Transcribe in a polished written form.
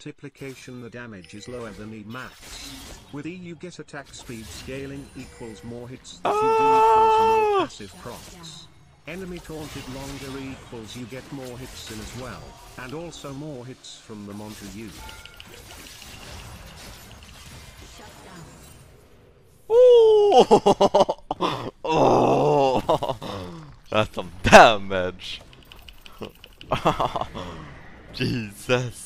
multiplication the damage is lower than E max. With E you get attack speed scaling equals more hits that you do equals more passive procs. Enemy taunted longer equals you get more hits in as well, and also more hits from them onto you. Oh! Oh! That's some damage! Jesus!